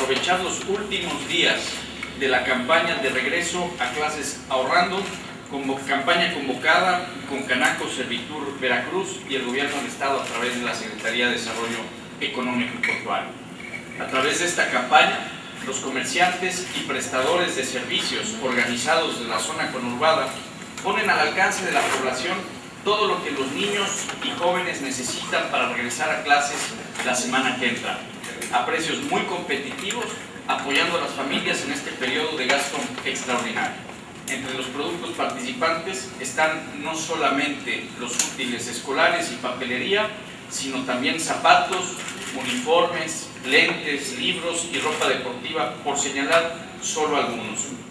aprovechar los últimos días de la campaña de regreso a clases ahorrando, como campaña convocada con Canaco, Servitur, Veracruz y el Gobierno del Estado a través de la Secretaría de Desarrollo Económico y Portuario. A través de esta campaña, los comerciantes y prestadores de servicios organizados de la zona conurbada ponen al alcance de la población todo lo que los niños y jóvenes necesitan para regresar a clases la semana que entra, a precios muy competitivos, apoyando a las familias en este periodo de gasto extraordinario. Entre los productos participantes están no solamente los útiles escolares y papelería, sino también zapatos, uniformes, lentes, libros y ropa deportiva, por señalar solo algunos.